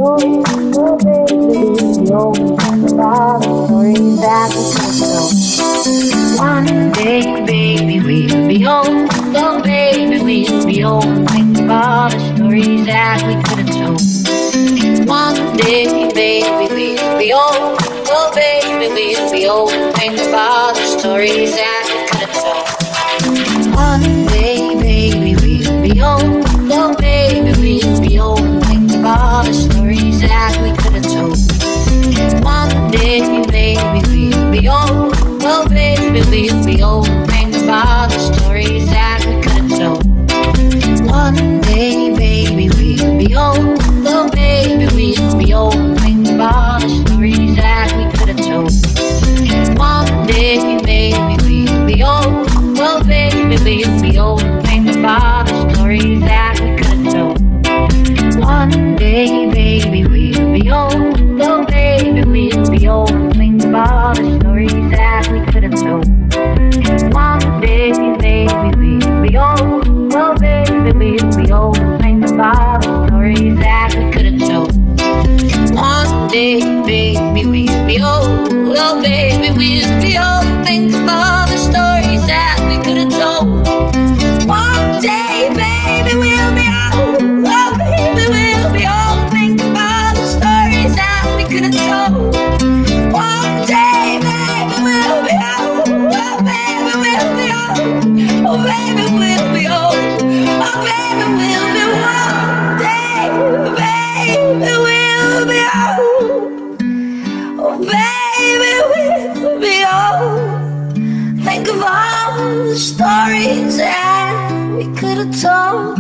old, oh baby, we'll be old. Think about the stories that we could tell. One day, baby, we'll be old, oh baby, we'll be old. Think about the stories that we could have told. One day, baby, we'll be old, oh baby, we'll be old. Think about the stories that we could have told. One day, baby, we'll be old, oh baby, we'll be old. Think about the stories that we could have told. One day, baby, we'll be old, oh baby, we'll be old. Think about the stories that we could have told. One day, baby, we'll be old, oh baby, we'll be old. Think about the stories that we could have told. One day, baby, we'll be old, oh baby, we'll be old. Think about the stories that we could have told. One day, baby, we'll be old, oh baby, we'll be old. Think about the stories that we could have told. One day, baby, we'll be old, oh baby, we'll be old. Think about the stories that we could have told. One day, baby, we'll be old, oh baby, we'll be old. Think about the stories that we could have told. One day, baby, we'll be old, oh baby, we'll be old. Think about the stories that we could have told. One day, baby, we'll be old, oh baby, we'll be old. Oh baby, we'll be old, oh baby, we'll be one day, baby, we'll be old. Oh baby, we'll be old. Think of all the stories that we could have told.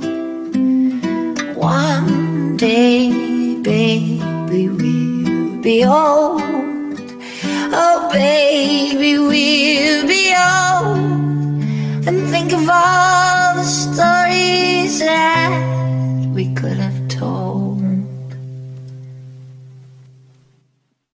One day, baby, we'll be old. Oh baby, we'll be old. And think of all the stories that we could have